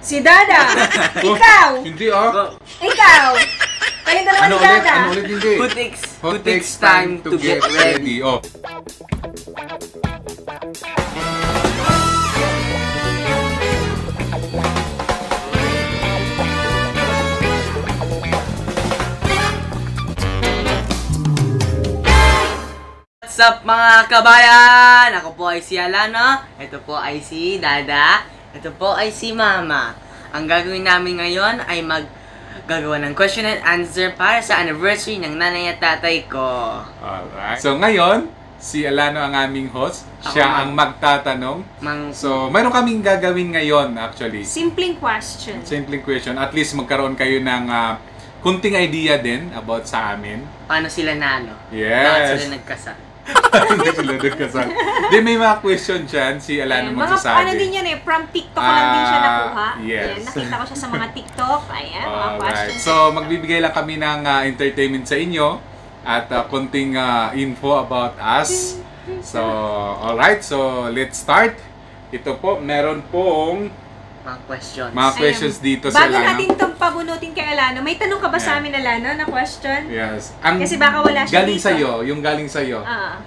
Si Dada! Ikaw! Hindi ah. Ikaw! Kayong dalawa ni Dada! Ano ulit hindi? Who takes time to get ready? Oh. What's up mga kabayan? Ako po ay si Alano. Ito po ay si Dada. Ito po ay si Mama. Ang gagawin namin ngayon ay gagawa ng question and answer para sa anniversary ng nanay at tatay ko. Alright. So ngayon, si Alano ang aming host. Siya ang magtatanong. So, mayroon kaming gagawin ngayon actually. Simpleng question. Simpleng question. At least magkaroon kayo ng kunting idea din about sa amin. Paano sila nalo? Yes. Bakit sila nagkasal? Hindi sila nagkasal. Di may mga question dyan, si Alano magsasabi. Mga ano din yan eh, from TikTok lang din siya nakuha. Yes. Ayan, nakita ko siya sa mga TikTok. Ayan, mga questions. So, magbibigay lang kami ng entertainment sa inyo at kunting info about us. So, alright. So, let's start. Ito po, meron pong mga questions. Mga questions dito sa Bago Alano. natin itong pabunutin kay Alano, may tanong ka ba sa amin, Alano, na question? Yes. Kasi baka wala siya galing dito. sa'yo, yung galing sa'yo.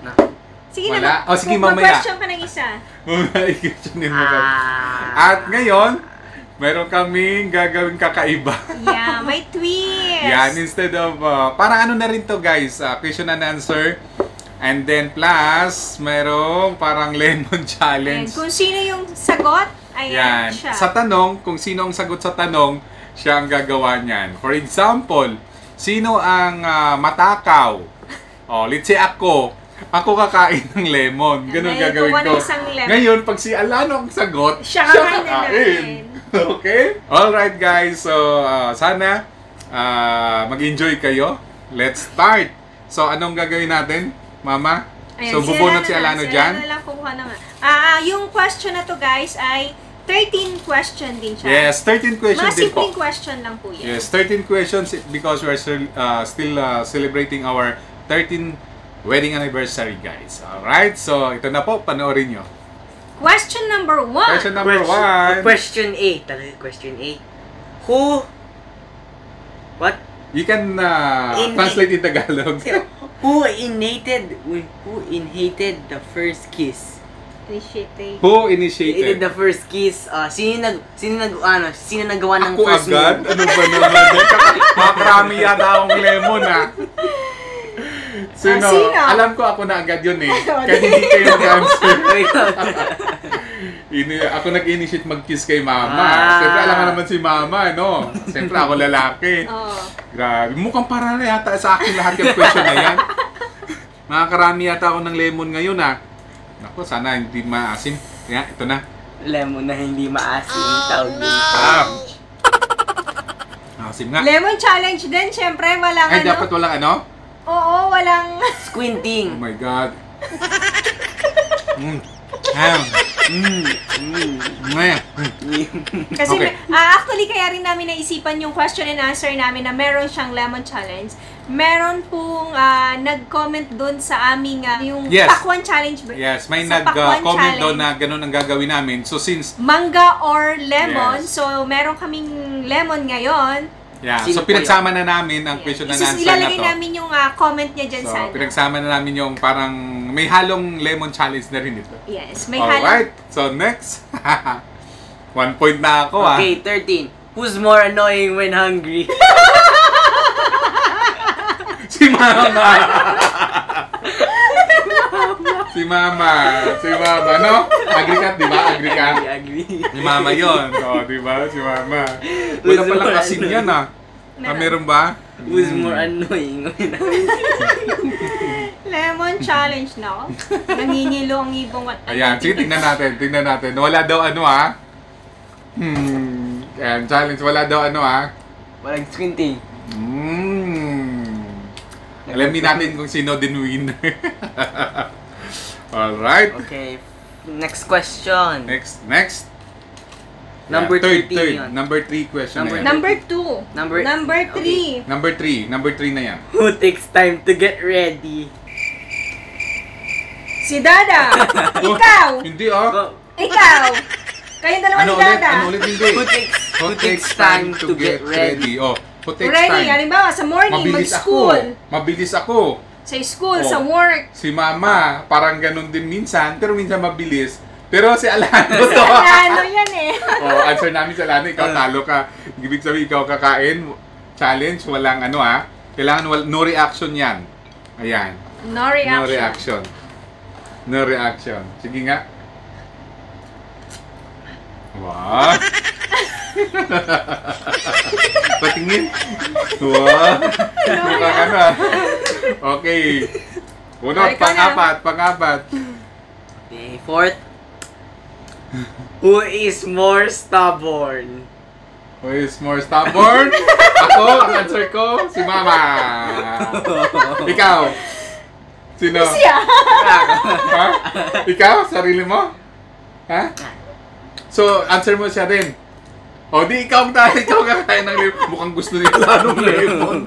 Sige wala? na, Sige, mamaya. question ka ng isa. Mamaya, i-questionin mo ka. At ngayon, meron kaming gagawing kakaiba. Yeah, may twist. Yan, instead of, parang ano na rin to guys, question and answer. And then plus, merong parang lemon challenge. And kung sino yung sagot, ayan siya. Sa tanong, kung sino ang sagot sa tanong, siya ang gagawa niyan. For example, sino ang matakaw? Oh, let's say ako kakain ng lemon. Ganun gagawin ko. Ngayon, pag si Alano ang sagot, siya kakain. Okay? Alright guys, so sana mag-enjoy kayo. Let's start. So, anong gagawin natin, Mama? Ayan, so, bubunot si Alano dyan? Alano lang kukuha naman. Yung question na to guys ay 13 question din siya. Yes, 13 questions din po. Mga simpleng question lang po yan. Yes, 13 questions because we're still celebrating our 13th wedding anniversary, guys. Alright, so ito na po, panoorin nyo. Question number 1. Question number 1. Question A. Talaga, question A. What? You can translate in Tagalog. Who initiated the first kiss? Who initiated the first kiss? Sino nagawa ng ako first agad? move? Ano ba naman? Makarami yata akong lemon Sino? Alam ko ako na agad yun eh. Kaya hindi kayo mag-answer. Ako nag-initiate mag-kiss kay Mama. Siyempre alam mo naman si Mama, no? Siyempre ako lalaki. Grabe. Mukhang parang yata sa akin lahat yung question na yan. Makakarami yata ako ng lemon ngayon Naku, sana hindi maasim. Kaya, ito na. Lemon na hindi maasim. Tawag dito. Asim nga. Lemon challenge din, syempre. Walang Ay, dapat walang ano? Oo, walang Oh Squinting. my God. Kasi Okay. actually kaya rin namin naisipan yung question and answer namin na meron siyang lemon challenge. Meron pong nag-comment doon sa aming yung pakwan challenge. Yes, may nag-comment doon na ganun ang gagawin namin. So since manga or lemon, so meron kaming lemon ngayon. Yeah, so pinagsama na namin ang question and answer na to. Ilalagay namin yung comment niya dyan sa pinagsama na namin yung parang may halong lemon challenge na rin ito. Yes, may halong. Alright, so next. 1 point na ako Okay, 13. Who's more annoying when hungry? Si Mama. Si Mama. No? Agree ka, di ba? Agree ka? Agree. Si Mama yun. O, di ba? Si Mama. Wala palang kasin yan meron ba? Who's more annoying when hungry? Lemon challenge na. Nanginilo ang ibong at Ayan, sige, tingnan natin. Wala daw Ayan, challenge. Wala daw Walang squinting. Alamin natin kung sino din winner. Alright. Okay. Next question. Next. Number Third. 13 yun. Number 3 question na yan. Number 2. Number 3. Number 3 na yan. Who takes time to get ready? Si Dada! Ikaw! Hindi Ikaw! Kayong dalawa ni Dada! Ano ulit hindi? Who takes Who takes time to get ready? Oh, who takes Ready, time? halimbawa, sa morning, Mabilis mag-school. ako. Mabilis ako. Sa school, Oh. sa work. Si Mama, parang ganun din minsan, pero minsan mabilis. Pero si Alano to. Ano yan eh. Oh, answer namin sa Alano, ikaw talo ka. Ibig sabihin, ikaw kakain. Challenge, walang ano ha. Kailangan no reaction yan. Ayan. No reaction. No reaction. No reaction. Sige nga. Wow. Patingin. Wow. Mukhang ano ah. Okay. Unot, pang-apat. Okay, fourth. Who is more stubborn? Who is more stubborn? Ako, ang answer ko, si Mama. Ikaw? Sino? Siya. Ha? Ikaw? Sarili mo? Ha? So, answer mo siya din. O, di ikaw kakain ng lemon. Mukhang gusto niya Alano ng lemon.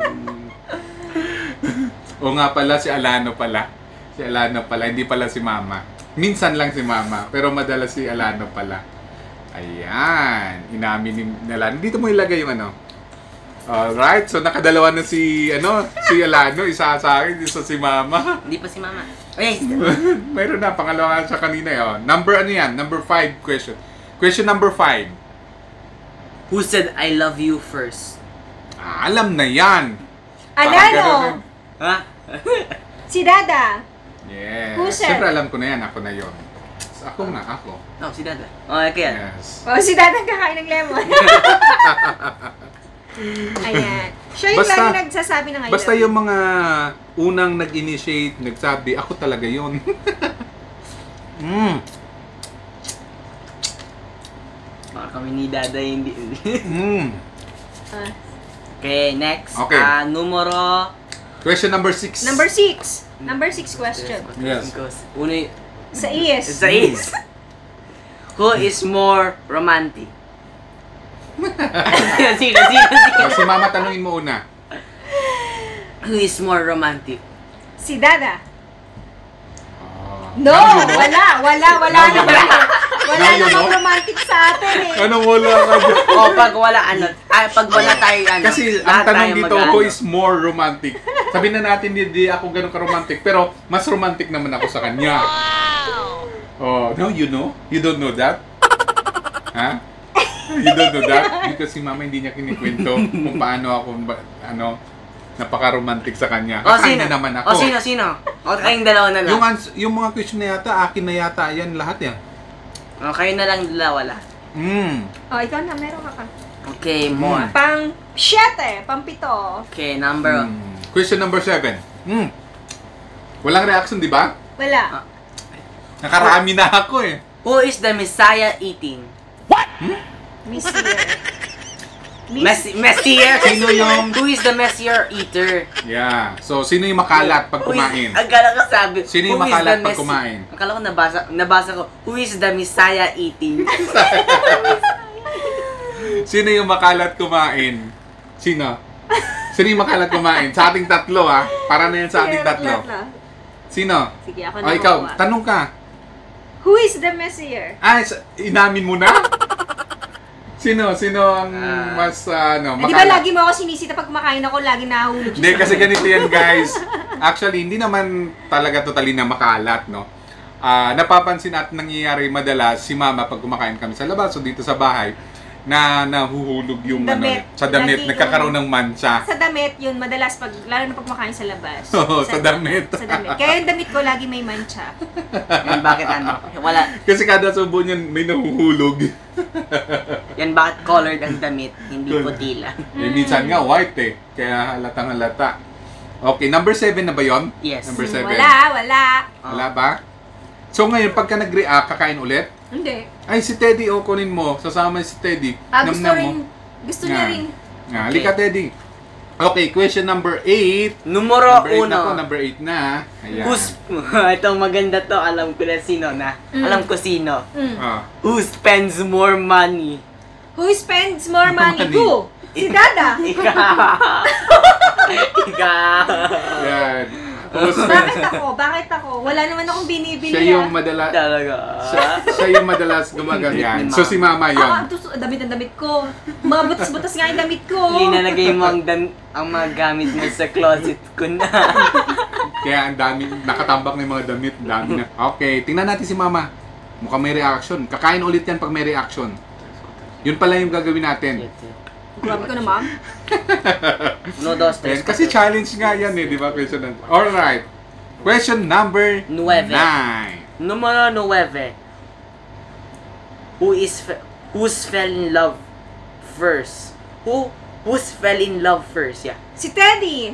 O nga pala, si Alano pala. Si Alano pala, hindi pala si Mama. Minsan lang si Mama, pero madalas si Alano pala. Ayan, inamin ni Alano. Dito mo ilagay yung ano. Alright, so nakadalawa na si Alano, isa sa akin, isa si Mama. Hindi pa si Mama. Okay. Mayroon na, pangalawa nga siya kanina. Oh. Number 5 question. Question number 5. Who said I love you first? Alam na yan. Alano. Ha? Si Dada. Yes. Who said? Siyempre alam ko na yan, ako na yon. Ako. No, si Dada. Oh, okay. Yes. O, si Dada kakain ng lemon. Ayan. Siya yung lagi nagsasabi ng I love Basta you. yung mga unang nag-initiate, nagsabi, ako talaga yon. Baka kami ni Dada hindi. Okay, next. Okay. Numero... Question number 6. Number 6. Number 6 question. Yes. Uno Sa is. Sa is. Who is more romantic? Sino? Si Mama, tanungin mo una. Who is more romantic? Si Dada. Oh. No! Wala Now you know? namang romantic sa atin eh. Ano wala ka dyan? Pag wala tayo Kasi ang tanong dito, who is more romantic? Sabihin na natin, hindi ako ganun ka-romantic, pero mas romantic naman ako sa kanya. Oh, no, you know? You don't know that? Ha? You don't know that? Because si Mama hindi niya kinikwento kung paano ako, napaka-romantic sa kanya. Kakain na naman ako. Sino? O, kayong dalawa na lang. Yung mga question na yata, akin na yata yan lahat yan. O, kayo na lang dalawa lang. O, ikaw na, meron ka pa. Okay, more. Pang 7, pang 7. Okay, number... Question number 7. Walang reaction, di ba? Wala. Nakarami na ako eh. Who is the Messiah eating? Messier? Sino yung... Who is the Messier eater? Yeah. So, sino yung makalat pag kumain? Akala ko sabi. Sino yung who is makalat the pag kumain? Akala ko nabasa ko. Who is the Messiah eating? Sino yung makalat kumain? Sino? Sino yung makalat kumain? Sa ating tatlo ha? Para na yan sa ating tatlo. Sino? Sige, ako O na ikaw, kukuha. tanong ka. Who is the Messier? Inamin mo na? Sino ang mas Di ba lagi mo ako sinisita pag kumakain ako, lagi nahulog siya Hindi, sa kasi akin. ganito yan guys. Actually, hindi naman talaga totally na makalat, no? Napapansin at nangyayari madalas si Mama pag kumakain kami sa labas o dito sa bahay na nahuhulog yung Damit. sa damit, Lagi nagkakaroon ng mancha. Sa damit, yun, madalas, lalo na pag kumakain sa labas. Oo, sa damit. Sa damit. Kaya yung damit ko lagi may mancha. Yan, bakit Wala. Kasi kada subo niyan may nahuhulog. Yan, bakit colored ang damit, hindi puti lang. Minsan nga white eh. Kaya halatang halata. Okay, number 7 na ba yon? Yes. Number 7. Wala. Wala ba? So ngayon, pagka nag-react, kakain ulit? Hindi. Ay, si Teddy, kunin mo. Sasama si Teddy. Gusto niya rin. Halika, Teddy. Okay, question number 8. Numero Number 8 na. Ayan. Itong maganda to, alam ko na sino na. Alam ko sino. Ah. Who spends more money? Who spends more money? Money. Who? Si Dada. Ikaw. Yan. Bakit ako? Bakit ako? Wala naman akong binibili. Siya yung madalas. Talaga. Siya yung madalas gumaganyan. So si mama yun. Damit ang damit ko. Mga butas-butas nga yung damit ko. Linalagay mo ang mga gamit mo sa closet ko na. Kaya ang dami, nakatambak na yung mga damit. Dami na. Okay, tingnan natin si mama. Mukhang may reaction. Kakain ulit yan pag may reaction. Yun pala yung gagawin natin. Grabe ko naman. No, dos, tres. Kasi challenge nga yan eh, di ba? Question number. Alright. Question number 9. Numero 9. Who's fell in love first? Who's fell in love first? Yeah. Si Teddy.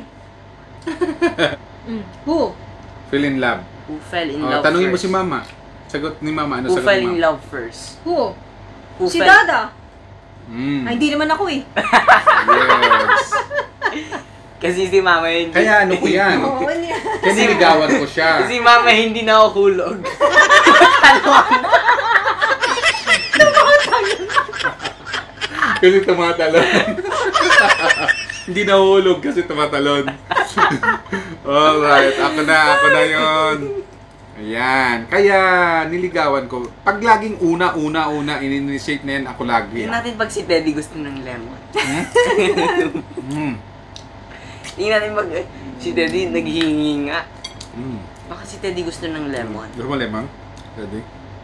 Who? Fell in love. Who fell in love tanungin first? mo si mama. Sagot ni mama. Ano Who sagot fell ni in mama? love first? Who? Si fell- Dada. Mm. Ay, hindi naman ako eh. Yes. Kasi si mama hindi. Kaya ano ko yan? Oo, niya. Kaya niligawan ko siya. Kasi mama hindi na ako hulog. Kasi tumatalon. Hindi nahulog kasi tumatalon. Alright, ako na yun. Ayan. Kaya niligawan ko. Pag laging una, in-initiate na yan, ako lagi. Tingnan natin pag si Teddy gusto ng lemon. Tingnan natin pag si Teddy naghihingi nga. Baka si Teddy gusto ng lemon. Gusto mo lemon? Ready?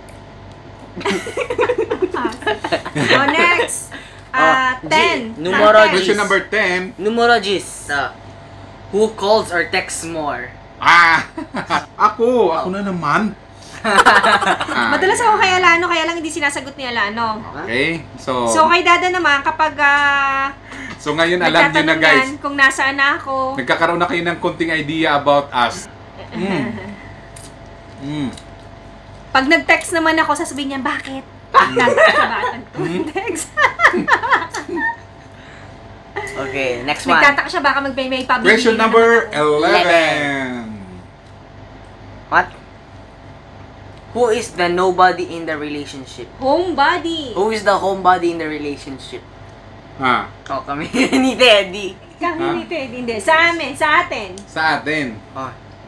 Next. 10. Numero Question number 10. Numero 10. Who calls or texts more? Ako na naman. Madalas ako kay Alano, kaya lang hindi sinasagot ni Alano. Okay, so kay Dada naman, kapag so ngayon alam niyo na guys, kung nasaan na ako. nagkakaroon na kayo ng konting idea about us. Pag nag-text naman ako, sasabihin niya, bakit? Text. Okay, next one. Nagtataka siya, baka may pabibili. Question number 11. What? Who is the nobody in the relationship? Homebody. Who is the homebody in the relationship? Oh, kami ni Teddy. Kami ni Teddy, hindi. Sa amin, sa atin. Sa atin. Oh,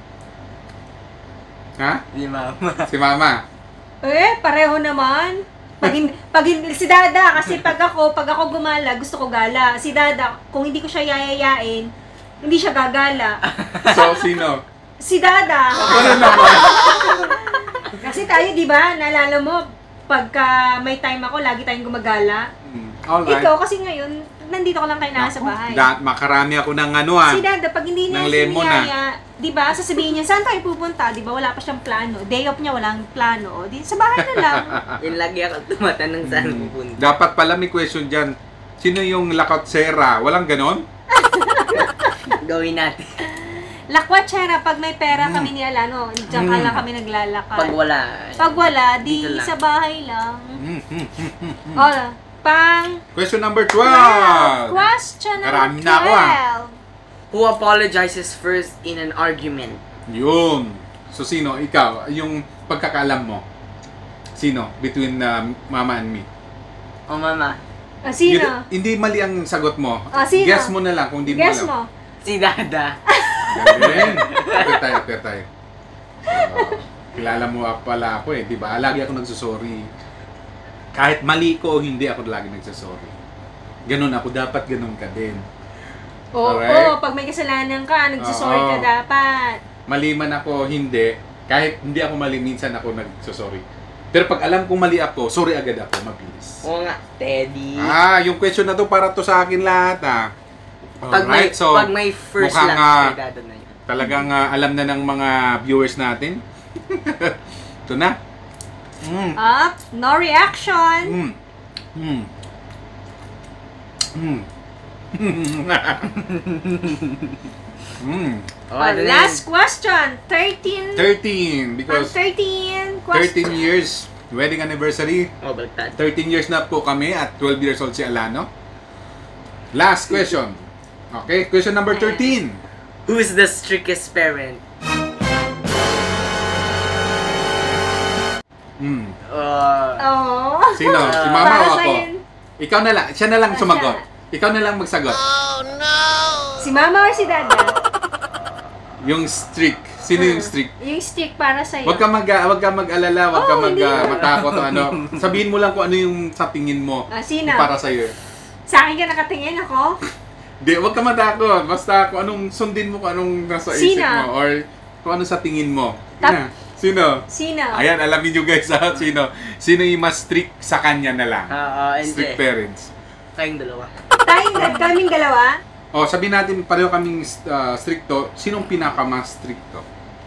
Si mama. Si mama. Pareho naman. Si Dada, kasi pag ako gumala, gusto ko gala. Si Dada, kung hindi ko siya yayayain, hindi siya gagala. So, sino? Si Dada. Ano naman? Kasi tayo, di ba, naalala mo, pagka may time ako, lagi tayong gumagala. Alright. Ikaw, kasi ngayon, nandito ko lang kayo nasa bahay. Makarami ako ng Si Dada, pag hindi niya siniyaya, di ba, sasabihin niya, saan tayo pupunta? Di ba, wala pa siyang plano. Day off niya, walang plano. Di, sa bahay na lang. Yung lagi ako tumatanong saan pupunta. Dapat pala may question dyan. Sino yung lakotsera? Walang ganon? Gawin natin. Lakwatsera, pag may pera kami ni Alano, diyan ka lang kami naglalakad. Pag wala. Pag wala, di dito lang. sa bahay lang. Question number 12. Question number 12. Karami na ako, Who apologizes first in an argument? Yun. So, sino? Ikaw, yung pagkakaalam mo. Sino? Between mama and me. Oh, mama. Sino? Hindi mali ang sagot mo. Sino? Guess mo na lang kung hindi mo Guess alam. mo. Si Dada. Galing. Apir tayo. Kilala mo pala ako eh, di ba? Lagi ako nagsusorry. Kahit mali ko o hindi, ako lagi nagsusorry. Ganun ako, dapat ganun ka din. Oo, Alright? pag may kasalanan ka, nagsusorry ka dapat. Mali man ako, hindi. Kahit hindi ako mali, minsan ako nagsusorry. Pero pag alam kong mali ako, sorry agad ako, mabilis. Oo nga, Teddy. Yung question na to para to sa akin lahat Alright, Pag may first mukhang, lang, kay Dada na yun. talagang alam na ng mga viewers natin. Ito na. No reaction. Last question. 13. 13 because 13 question. 13 years wedding anniversary. Baliktad. 13 years na po kami at 12 years old si Alano. Last question. Okay, question number 13. Who is the strictest parent? Sino? Si mama Para o ako? sa'yo. Ikaw na lang. Siya na lang sumagot. Ikaw na lang magsagot. Si mama or si Dada? Yung streak. Sino yung streak? Yung stick para sa'yo. Wag ka mag-alala, wag ka Oh, hindi. matakot o ano. Sabihin mo lang kung ano yung sa tingin mo. Sino? Yung para sa'yo. Sa akin ka nakatingin ako? Di, wag ka matakot. Basta kung anong sundin mo, kung anong nasa isip Sino? mo. Or kung ano sa tingin mo. Tap- Sino? Sino? Ayan, alamin nyo guys ha. Sino? Sino yung mas strict sa kanya na lang? Strict parents. Kayong dalawa. Kaming dalawa? O, sabihin natin, pareho kaming stricto. Sinong pinaka-mas stricto?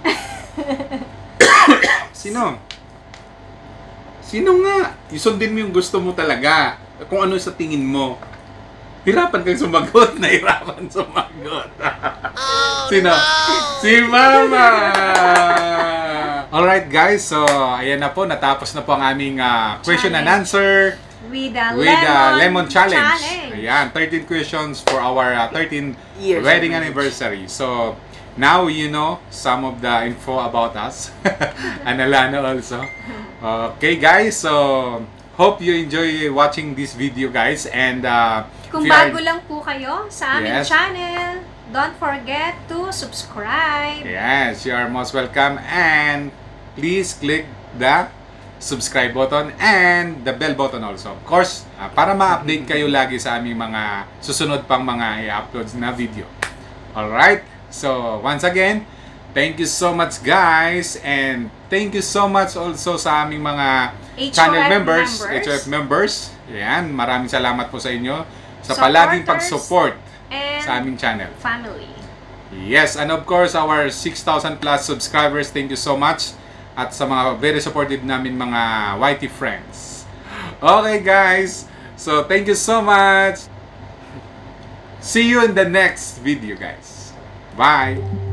Sino? Sino nga? Isundin mo yung gusto mo talaga. Kung ano sa tingin mo. Hirapan kang sumagot. Nahirapan sumagot. Sino? Si Mama! Alright guys, so ayan na po. Natapos na po ang aming question and answer. With the Lemon Challenge. Ayan, 13 questions for our 13th Years wedding anniversary. anniversary. So, now you know some of the info about us. And Alana also. Okay guys, so hope you enjoy watching this video guys. And Kung if you are- bago lang po kayo sa aming Yes. channel, don't forget to subscribe. Yes, you are most welcome. And please click the subscribe button and the bell button also. Of course, para ma-update kayo lagi sa aming mga susunod pang mga i-upload na video. Alright? So, once again, thank you so much guys. And thank you so much also sa aming mga channel members, HOF members. Yan, maraming salamat po sa inyo sa palaging pag-support And sa aming channel. family. Yes, and of course, our 6,000 plus subscribers, thank you so much. At sa mga very supportive namin mga YT friends. Okay guys, so thank you so much. See you in the next video guys. Bye!